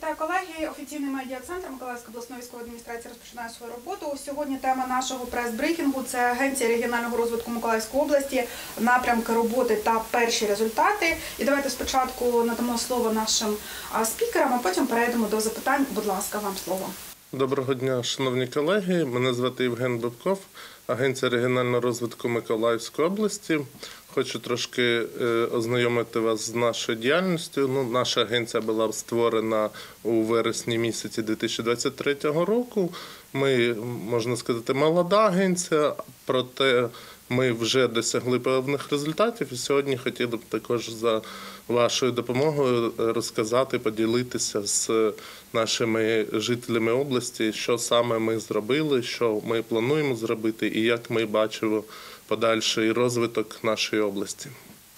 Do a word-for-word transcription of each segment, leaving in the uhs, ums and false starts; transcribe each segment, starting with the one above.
Вітаю, колеги. Офіційний медіа-центр Миколаївської обласної військової адміністрації розпочинає свою роботу. Сьогодні тема нашого прес-брифінгу – це Агенція регіонального розвитку Миколаївської області, напрямки роботи та перші результати. І давайте спочатку надамо слово нашим спікерам, а потім перейдемо до запитань. Будь ласка, вам слово. Доброго дня, шановні колеги. Мене звати Євген Бабков, Агенція регіонального розвитку Миколаївської області. Хочу трошки ознайомити вас з нашою діяльністю. Ну, наша агенція була створена у вересні місяці дві тисячі двадцять третього року. Ми, можна сказати, молода агенція, проте ми вже досягли певних результатів. І сьогодні хотіли б також за вашою допомогою розказати, поділитися з нашими жителями області, що саме ми зробили, що ми плануємо зробити і як ми бачимо подальший розвиток нашої області.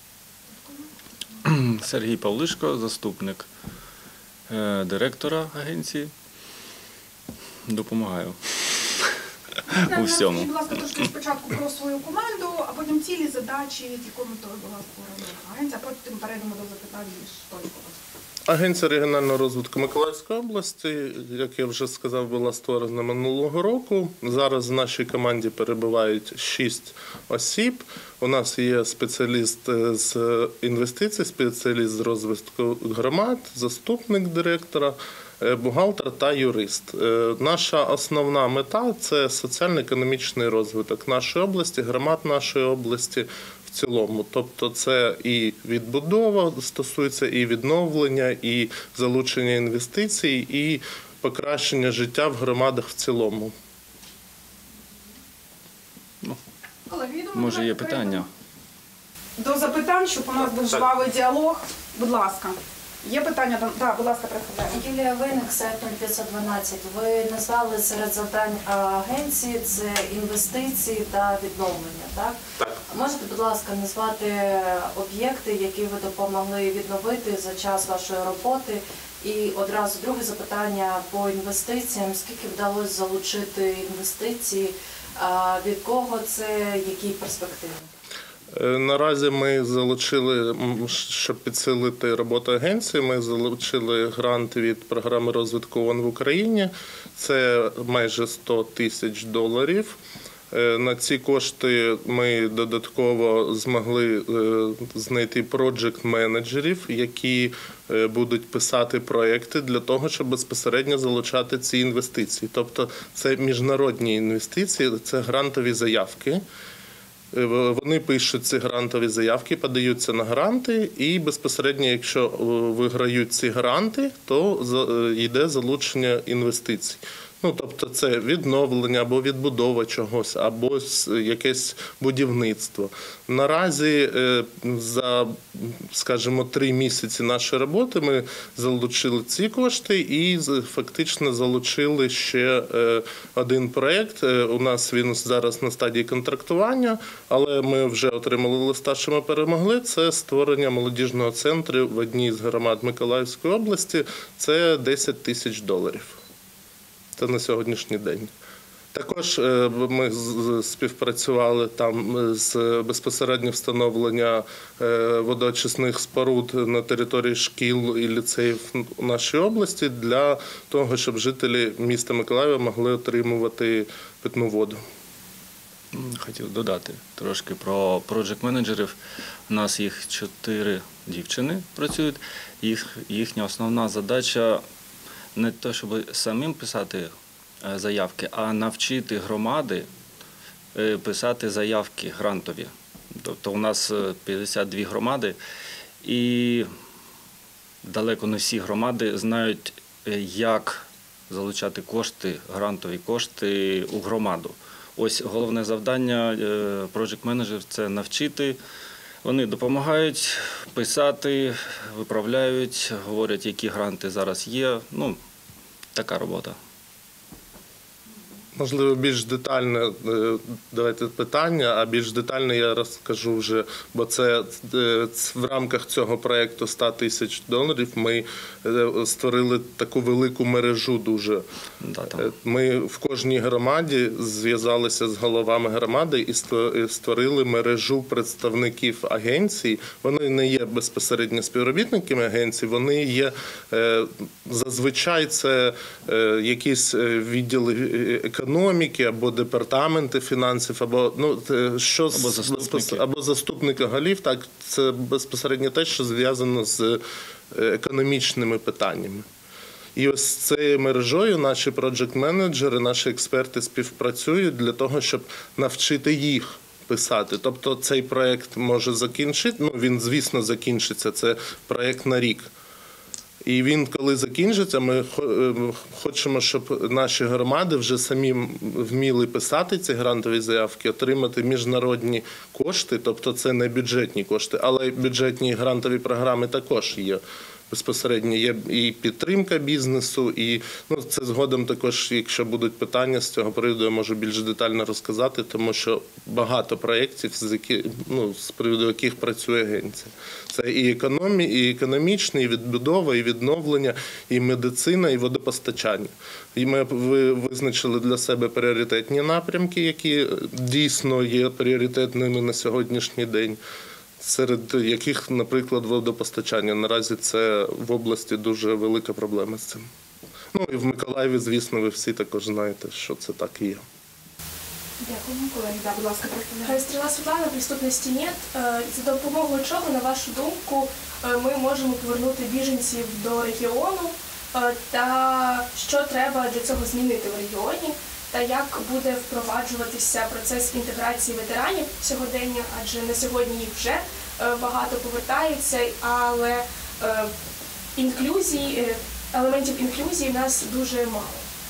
Сергій Павлишко, заступник директора агенції. Допомагаю у всьому. Будь ласка, трошки спочатку про свою команду, а потім цілі, задачі, якою метою була створена агенція, а потім перейдемо до запитань більш точково. Агенція регіонального розвитку Миколаївської області, як я вже сказав, була створена минулого року. Зараз в нашій команді перебувають шість осіб. У нас є спеціаліст з інвестицій, спеціаліст з розвитку громад, заступник директора, бухгалтер та юрист. Наша основна мета – це соціально-економічний розвиток нашої області, громад нашої області в цілому. Тобто це і відбудова стосується, і відновлення, і залучення інвестицій, і покращення життя в громадах в цілому. Ну, Колеги, думаю, може є питання? До запитань, щоб у нас був жвавий діалог. Будь ласка. Є питання? Так, да, будь ласка, представляємо. Юлія Винник, сайт нуль п'ятсот дванадцять. Ви назвали серед завдань агенції – це інвестиції та відновлення, так? Так. Можете, будь ласка, назвати об'єкти, які ви допомогли відновити за час вашої роботи? І одразу друге запитання по інвестиціям. Скільки вдалося залучити інвестицій? Від кого це? Які перспективи? Наразі ми залучили, щоб підсилити роботу агенції, ми залучили грант від програми розвитку ООН в Україні. Це майже сто тисяч доларів. На ці кошти ми додатково змогли знайти проджект-менеджерів, які будуть писати проекти для того, щоб безпосередньо залучати ці інвестиції. Тобто це міжнародні інвестиції, це грантові заявки. Вони пишуть ці грантові заявки, подаються на гранти і безпосередньо, якщо виграють ці гранти, то йде залучення інвестицій. Ну, тобто це відновлення або відбудова чогось, або якесь будівництво. Наразі за, скажімо, три місяці нашої роботи ми залучили ці кошти і фактично залучили ще один проєкт. У нас він зараз на стадії контрактування, але ми вже отримали листа, що ми перемогли. Це створення молодіжного центру в одній з громад Миколаївської області. Це десять тисяч доларів. Це на сьогоднішній день. Також ми співпрацювали там з безпосередньо встановлення водоочисних споруд на території шкіл і ліцеїв у нашій області для того, щоб жителі міста Миколаєва могли отримувати питну воду. Хотів додати трошки про проджект-менеджерів. У нас їх чотири дівчини працюють. Їх, їхня основна задача – не те, щоб самим писати заявки, а навчити громади писати заявки грантові. Тобто у нас п'ятдесят дві громади, і далеко не всі громади знають, як залучати кошти, грантові кошти у громаду. Ось головне завдання проджект-менеджерів – це навчити. Вони допомагають писати, виправляють, говорять, які гранти зараз є. Ну, така робота. Можливо, більш детальне е, давайте питання, а більш детально я розкажу вже, бо це е, в рамках цього проєкту сто тисяч донорів ми е, створили таку велику мережу дуже. Да, там. Е, Ми в кожній громаді зв'язалися з головами громади і ство- і створили мережу представників агенцій. Вони не є безпосередньо співробітниками агенцій, вони є е, зазвичай це е, якісь е, відділи економіки або департаменти фінансів, або ну те, що з- Або заступники. безпос- або заступники голів. Так, це безпосередньо те, що зв'язано з е, економічними питаннями. І ось з цією мережою наші проджект-менеджери, наші експерти співпрацюють для того, щоб навчити їх писати. Тобто цей проєкт може закінчити, ну він, звісно, закінчиться, це проєкт на рік. І він, коли закінчиться, ми хо- е, хочемо, щоб наші громади вже самі вміли писати ці грантові заявки, отримати міжнародні кошти, тобто це не бюджетні кошти, але бюджетні грантові програми також є. Безпосередньо є і підтримка бізнесу, і ну, це згодом також, якщо будуть питання з цього приводу, я можу більш детально розказати, тому що багато проєктів, з, які, ну, з приводу яких працює агенція. Це і, економі, і економічне, і відбудова, і відновлення, і медицина, і водопостачання. І ми ви- визначили для себе пріоритетні напрямки, які дійсно є пріоритетними на сьогоднішній день. Серед яких, наприклад, водопостачання. Наразі це в області дуже велика проблема з цим. Ну і в Миколаєві, звісно, ви всі також знаєте, що це так і є. Дякуємо, колеги. Да, будь ласка, представляйте. Стріла Світлана, преступності нет. Е, За допомогою чого, на вашу думку, е, ми можемо повернути біженців до регіону, е, та що треба для цього змінити в регіоні, та як буде впроваджуватися процес інтеграції ветеранів сьогодення, адже на сьогодні їх вже е, багато повертаються, але е, інклюзії, е, елементів інклюзії в нас дуже мало.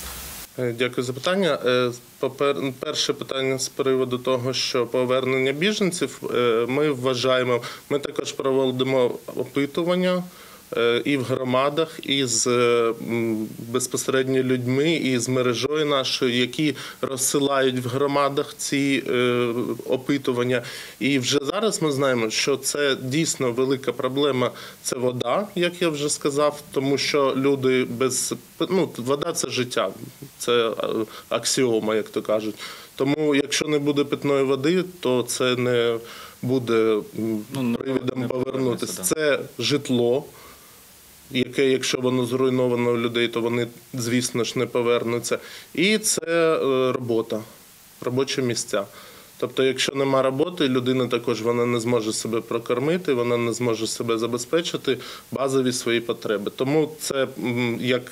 Е, Дякую за питання. Е, попер- Перше питання з приводу того, що повернення біженців, е, ми вважаємо, ми також проводимо опитування е, і в громадах, і з е, м, безпосередньо людьми, і з мережою нашою, які розсилають в громадах ці е, опитування. І вже зараз ми знаємо, що це дійсно велика проблема – це вода, як я вже сказав, тому що люди без… Ну, вода – це життя, це е, аксіома, як то кажуть. Тому якщо не буде питної води, то це не буде м, Ну, не привідом не повернутися. повернеться, Це житло, яке, якщо воно зруйновано у людей, то вони, звісно ж, не повернуться. І це е, робота, робочі місця. Тобто, якщо нема роботи, людина також вона не зможе себе прокормити, вона не зможе себе забезпечити базові свої потреби. Тому це, м, як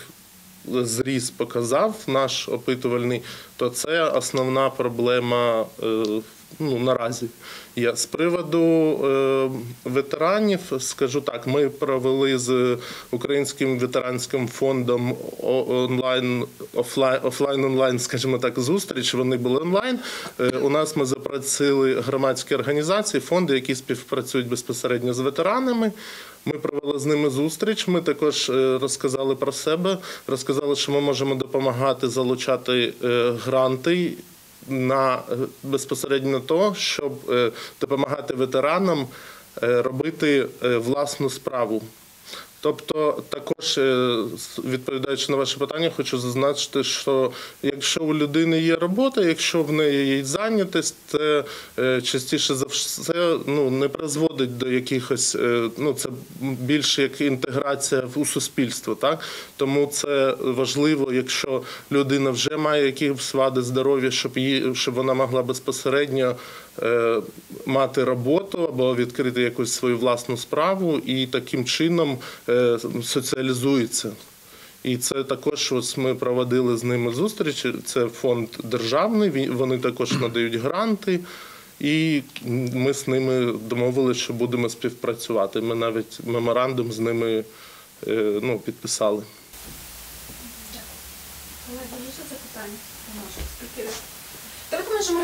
зріз показав наш опитувальний, то це основна проблема е, ну, наразі. Я з приводу е, ветеранів скажу так, ми провели з Українським ветеранським фондом о- онлайн, офлайн, офлайн-онлайн, скажімо так, зустріч, вони були онлайн. Е, у нас ми запросили громадські організації, фонди, які співпрацюють безпосередньо з ветеранами. Ми провели з ними зустріч, ми також е, розказали про себе, розказали, що ми можемо допомагати залучати е, гранти на е, безпосередньо то, щоб е, допомагати ветеранам е, робити е, власну справу. Тобто, також, е, відповідаючи на ваше питання, хочу зазначити, що якщо у людини є робота, якщо в неї є зайнятість, це е, частіше за все ну, не призводить до якихось, е, ну це більше як інтеграція у суспільство, так? Тому це важливо, якщо людина вже має якісь вади здоров'я, щоб її, щоб вона могла безпосередньо е, мати роботу або відкрити якусь свою власну справу і таким чином е, соціалізується. І це також ось ми проводили з ними зустрічі. Це фонд державний, він- вони також надають гранти. І ми з ними домовилися, що будемо співпрацювати. Ми навіть меморандум з ними е, ну, підписали. Колеги, дуже запитання до наших спікерів. Давайте можемо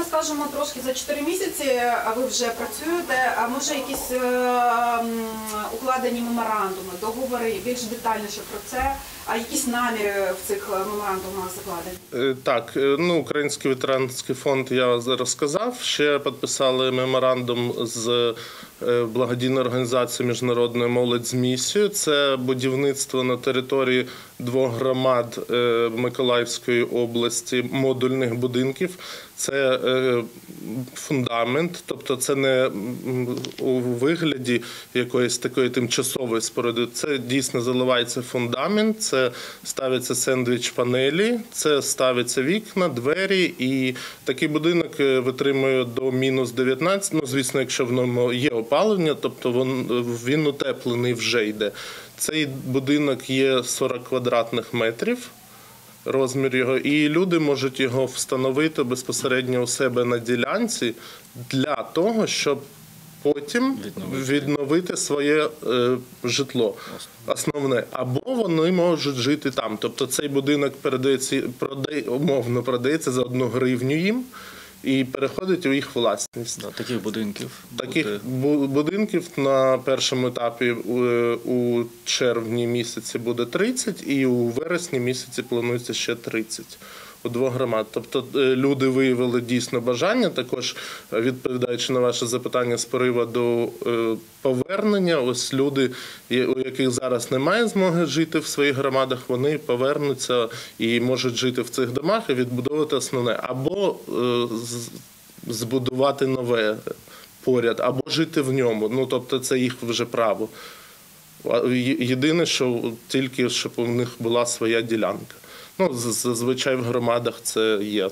розкажемо трошки за чотири місяці, а ви вже працюєте, а може якісь е, м, укладені меморандуми, договори, більш детальніше про це, а якісь наміри в цих меморандумах закладені? Е, Так, е, ну, Український ветеранський фонд я зараз сказав. Ще підписали меморандум з е, благодійною організацією «Міжнародна молодь з місією». Це будівництво на території двох громад е, Миколаївської області модульних будинків. Це е, фундамент, тобто це не м, у вигляді якоїсь такої тимчасової споруди. Це дійсно заливається фундамент, це ставляться сендвіч-панелі, це ставляться вікна, двері, і такий будинок витримує до мінус дев'ятнадцять. Ну, звісно, якщо в ньому є опалення, тобто він, він утеплений вже йде. Цей будинок є сорок квадратних метрів. Розмір його, і люди можуть його встановити безпосередньо у себе на ділянці для того, щоб потім Відновити. відновити своє е, житло основне. Або вони можуть жити там. Тобто цей будинок передається, продає, умовно продається за одну гривню їм і переходить у їх власність. Да, таких будинків Таких буде. бу- будинків на першому етапі е, у червні місяці буде тридцять, і у вересні місяці планується ще тридцять у двох громад. Тобто е, люди виявили дійсно бажання, також е, відповідаючи на ваше запитання з приводу е, повернення, ось люди, є- у яких зараз немає змоги жити в своїх громадах, вони повернуться і можуть жити в цих домах і відбудовувати основне. Або е, з- збудувати нове поряд, або жити в ньому. Ну, тобто це їх вже право. А є- Єдине, що тільки, щоб у них була своя ділянка. Ну, з- зазвичай в громадах це є.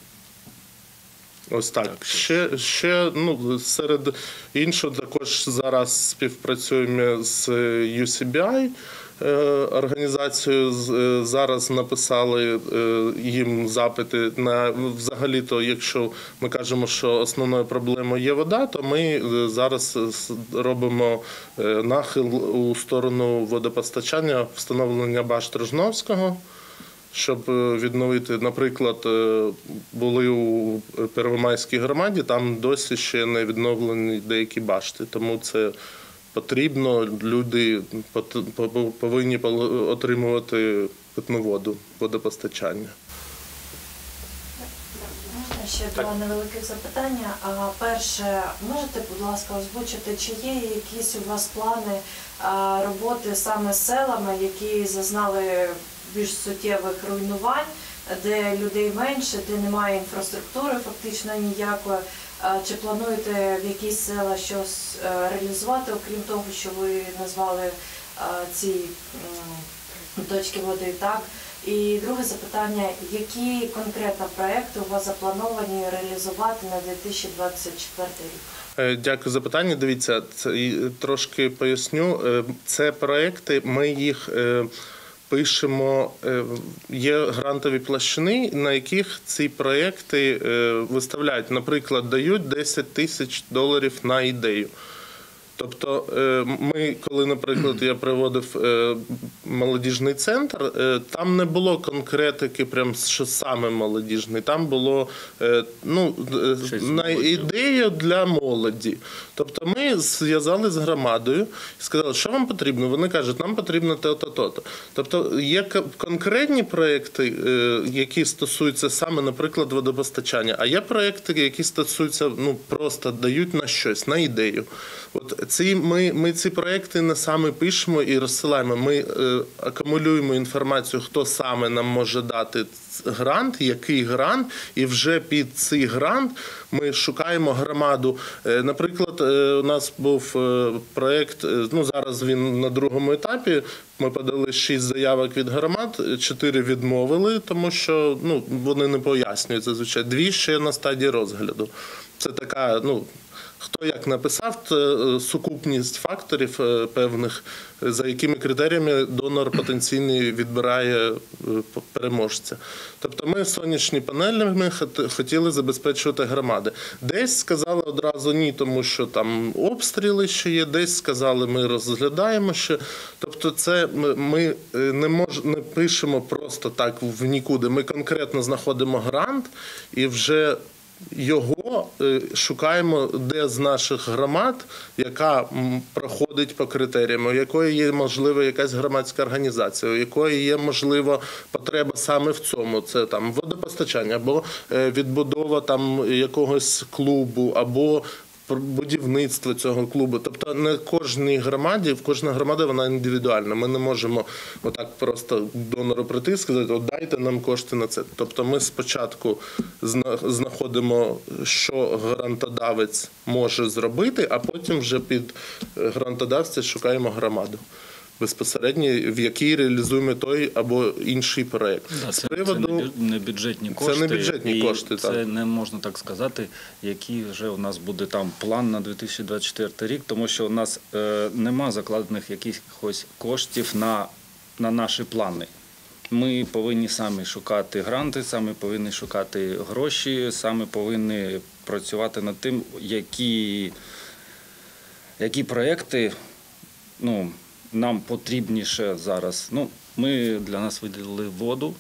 Ось так. Так, Ще, ще ну, серед іншого, також зараз співпрацюємо з ю сі бі ай е, організацією. З- е, Зараз написали е, їм запити на взагалі-то, якщо ми кажемо, що основною проблемою є вода, то ми е, зараз с- робимо е, нахил у сторону водопостачання, встановлення башт Рожновського. Щоб е, відновити, наприклад, е, були у Первомайській громаді, там досі ще не відновлені деякі башти, тому це потрібно, люди пот- по- повинні пол- отримувати питну воду, водопостачання. Можна ще два невеликих запитання. А перше, можете, будь ласка, озвучити, чи є якісь у вас плани а, роботи саме з селами, які зазнали більш суттєвих руйнувань, де людей менше, де немає інфраструктури фактично ніякої? А, Чи плануєте в якісь села щось е, реалізувати, окрім того, що ви назвали а, ці м, точки води, так? І друге запитання, які конкретно проекти у вас заплановані реалізувати на дві тисячі двадцять четвертий рік? Е, Дякую за питання. Дивіться, це і трошки поясню. Е, Це проекти, ми їх е, пишемо, е, є грантові площини, на яких ці проекти е, виставляють. Наприклад, дають десять тисяч доларів на ідею. Тобто е, ми, коли, наприклад, я приводив е, молодіжний центр, е, там не було конкретики, прям що саме молодіжний. Там було е, ну, е, Щось на молодь. ідею для молоді. Тобто ми зв'язали з громадою і сказали, що вам потрібно. Вони кажуть, нам потрібно то-то, то-то. Тобто є к- конкретні проекти, е, які стосуються саме, наприклад, водопостачання, а є проекти, які стосуються, ну, просто дають на щось, на ідею. От ці, ми, ми ці проекти не саме пишемо і розсилаємо. Ми е, акумулюємо інформацію, хто саме нам може дати грант, який грант, і вже під цей грант ми шукаємо громаду. Е, наприклад, е, у нас був е, проект, е, ну зараз він на другому етапі. Ми подали шість заявок від громад, чотири відмовили, тому що ну, вони не пояснюють зазвичай. Дві ще на стадії розгляду. Це така, ну. Хто як написав, це сукупність факторів е, певних, за якими критеріями донор потенційний відбирає е, переможця. Тобто ми сонячні панелями хот- хотіли забезпечувати громади. Десь сказали одразу ні, тому що там обстріли ще є, десь сказали, ми розглядаємо ще. Тобто це ми, ми е, не, мож, не пишемо просто так в нікуди. Ми конкретно знаходимо грант і вже його е, шукаємо, де з наших громад, яка м, проходить по критеріям, у якої є, можливо, якась громадська організація, у якої є, можливо, потреба саме в цьому. Це там водопостачання, або е, відбудова там якогось клубу, або будівництво цього клубу. Тобто не кожній громаді, кожна громада вона індивідуальна. Ми не можемо отак просто донору прийти і сказати, от дайте нам кошти на це. Тобто ми спочатку знаходимо, що грантодавець може зробити, а потім вже під грантодавця шукаємо громаду безпосередньо, в якій реалізуємо той або інший проєкт. Да, З це, приводу... це не бюджетні кошти. Це не бюджетні і кошти, це так. не можна так сказати, який вже у нас буде там план на дві тисячі двадцять четвертий рік, тому що у нас е, нема закладених якихось коштів на, на наші плани. Ми повинні самі шукати гранти, самі повинні шукати гроші, самі повинні працювати над тим, які, які проєкти, ну, нам потрібніше зараз. Ну, ми для нас виділили воду.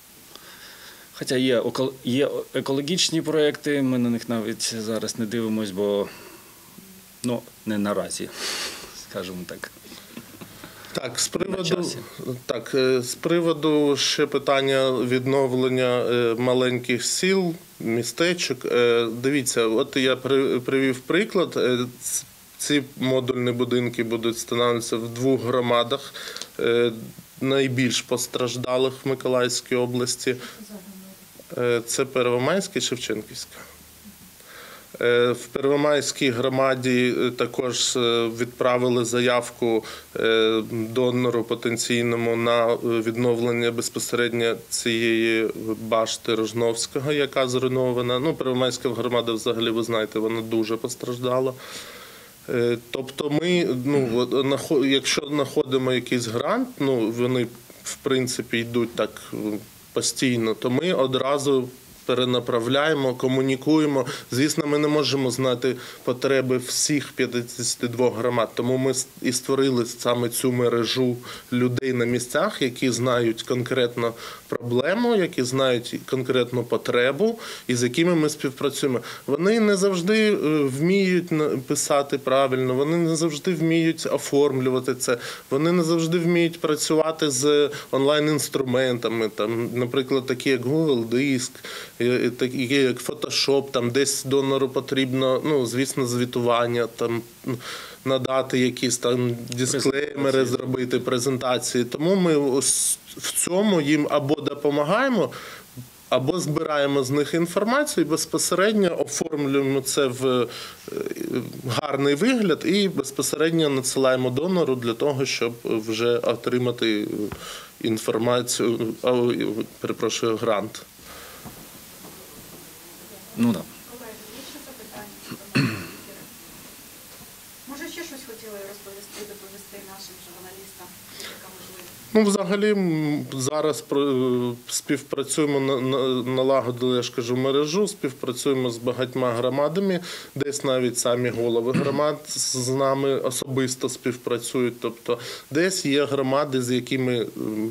Хоча є, є екологічні проєкти, ми на них навіть зараз не дивимось, бо ну, не наразі, скажімо так. Так, з приводу, так, з приводу ще питання відновлення маленьких сіл, містечок. Дивіться, от я привів приклад. Ці модульні будинки будуть встановлюватися в двох громадах, найбільш постраждалих в Миколаївській області. Це Первомайська і Шевченківська. В Первомайській громаді також відправили заявку донору потенційному на відновлення безпосередньо цієї башти Рожновського, яка зруйнована. Ну, Первомайська громада, взагалі, ви знаєте, вона дуже постраждала. Тобто ми, ну, якщо знаходимо якийсь грант, ну, вони, в принципі, йдуть так постійно, то ми одразу перенаправляємо, комунікуємо. Звісно, ми не можемо знати потреби всіх п'ятдесяти двох громад, тому ми і створили саме цю мережу людей на місцях, які знають конкретно проблему, які знають конкретну потребу і з якими ми співпрацюємо. Вони не завжди вміють писати правильно, вони не завжди вміють оформлювати це, вони не завжди вміють працювати з онлайн-інструментами, там, наприклад, такі як Google Диск, такі як Photoshop, там десь донору потрібно, ну, звісно, звітування, там, надати якісь там дисклеймери, зробити презентації. Тому ми ось в цьому їм або допомагаємо, або збираємо з них інформацію і безпосередньо оформлюємо це в гарний вигляд і безпосередньо надсилаємо донору для того, щоб вже отримати інформацію, перепрошую, грант. Ну так. Колеги, є ще запитання? Може, ще щось хотіли розповісти, доповісти нашим журналістам, яка можливість? Ну, взагалі, зараз співпрацюємо, налагодили, я ж кажу, мережу, співпрацюємо з багатьма громадами, десь навіть самі голови громад з нами особисто співпрацюють. Тобто, десь є громади, з якими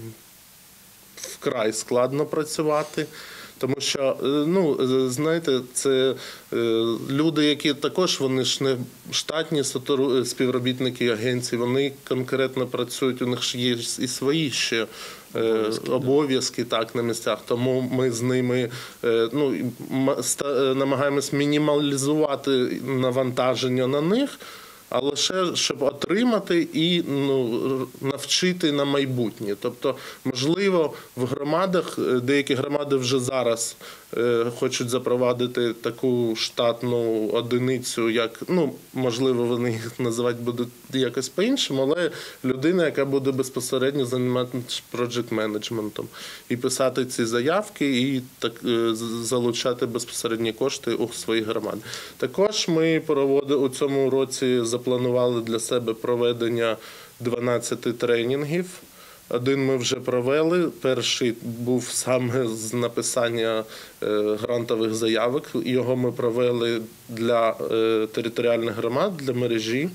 вкрай складно працювати. Тому що, ну, знаєте, це люди, які також, вони ж не штатні співробітники агенції, вони конкретно працюють, у них ж є і свої ще обов'язки, обов'язки так, на місцях. Тому ми з ними, ну, намагаємось мінімалізувати навантаження на них, а лише щоб отримати і, ну, навчити на майбутнє. Тобто, можливо, в громадах, деякі громади вже зараз е, хочуть запровадити таку штатну одиницю, як, ну, можливо, вони їх називати будуть якось по-іншому, але людина, яка буде безпосередньо займатися проджект-менеджментом і писати ці заявки, і так е, залучати безпосередні кошти у свої громади. Також ми проводили у цьому році запланували для себе проведення дванадцяти тренінгів. Один ми вже провели. Перший був саме з написання грантових заявок. Його ми провели для територіальних громад, для мережі.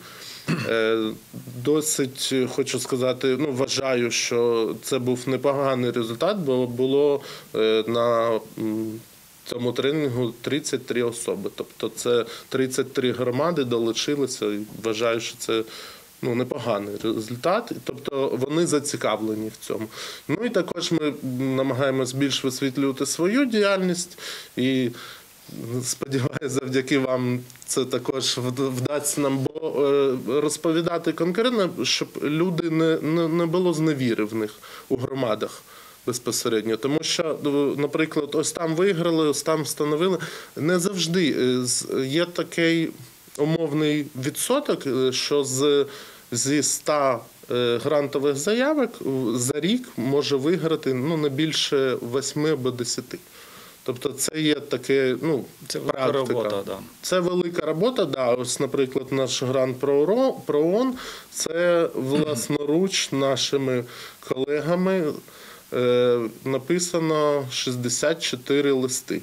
Досить, хочу сказати, ну, вважаю, що це був непоганий результат, бо було на в цьому тренінгу тридцять три особи. Тобто це тридцять три громади долучилися, і вважаю, що це ну, непоганий результат. Тобто вони зацікавлені в цьому. Ну і також ми намагаємось більш висвітлювати свою діяльність і сподіваюся, завдяки вам це також вдасться нам, бо розповідати конкретно, щоб люди не, не, не було зневіри в них у громадах безпосередньо. Тому що, наприклад, ось там виграли, ось там встановили. Не завжди є такий умовний відсоток, що з, зі ста грантових заявок за рік може виграти ну, не більше восьми або десяти. Тобто це є таке, ну, Це велика практика. робота, да. Це велика робота, да. Ось, наприклад, наш грант про ООН, це власноруч нашими колегами е, написано шістдесят чотири листи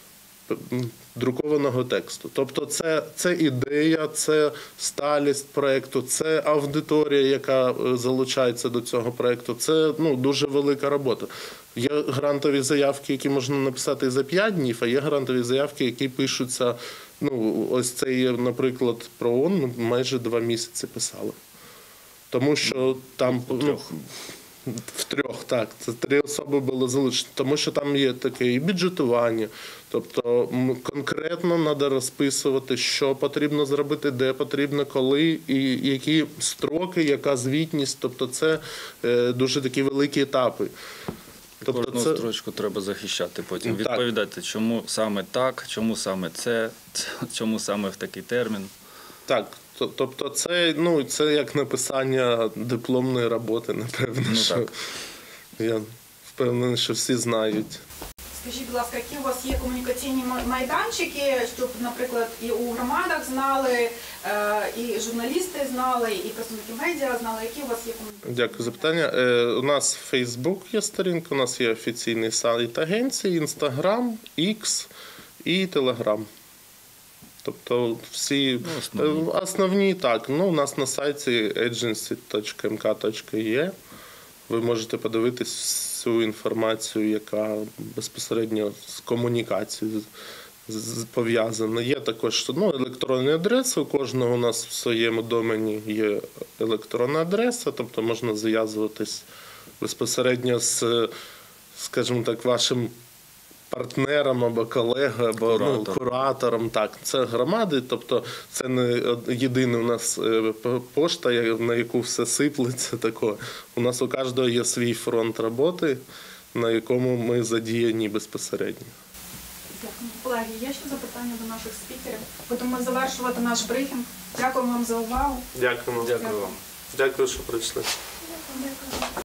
друкованого тексту. Тобто це, це ідея, це сталість проєкту, це аудиторія, яка залучається до цього проєкту. Це ну, дуже велика робота. Є грантові заявки, які можна написати за п'ять днів, а є грантові заявки, які пишуться, ну, ось це є, наприклад, про ООН, ми майже два місяці писали. Тому що там... Ну, в трьох, так. Це три особи були залучені. Тому що там є таке і бюджетування. Тобто конкретно треба розписувати, що потрібно зробити, де потрібно, коли, і які строки, яка звітність. Тобто це е, дуже такі великі етапи. Тобто кожну це... строчку треба захищати, потім так. Відповідати, чому саме так, чому саме це, чому саме в такий термін. Так. Тобто це, ну, це як написання дипломної роботи, напевно, ну, що так. Я впевнений, що всі знають. Скажіть, будь ласка, які у вас є комунікаційні майданчики, щоб, наприклад, і у громадах знали, і журналісти знали, і представники медіа знали, які у вас є комунікаційні? Дякую за питання. У нас Facebook є сторінка, у нас є офіційний сайт агенції, Instagram, X і Telegram. Тобто всі ну, основні. основні, так. Ну, у нас на сайті agency точка ем ка точка і е ви можете подивитись всю інформацію, яка безпосередньо з комунікацією пов'язана. Є також ну, електронні адреси, у кожного у нас в своєму домені є електронна адреса, тобто можна зв'язуватись безпосередньо з, скажімо так, вашим партнером або колегою, або Куратор. ну, куратором. Так, це громади, тобто це не єдина у нас пошта, на яку все сиплеться. Тако. У нас у кожного є свій фронт роботи, на якому ми задіяні безпосередньо. Дякую. Колеги, є ще запитання до наших спікерів? Будемо завершувати наш брифінг. Дякую вам за увагу. Дякуємо. Дякую вам. Дякую, що прийшли. Дякую.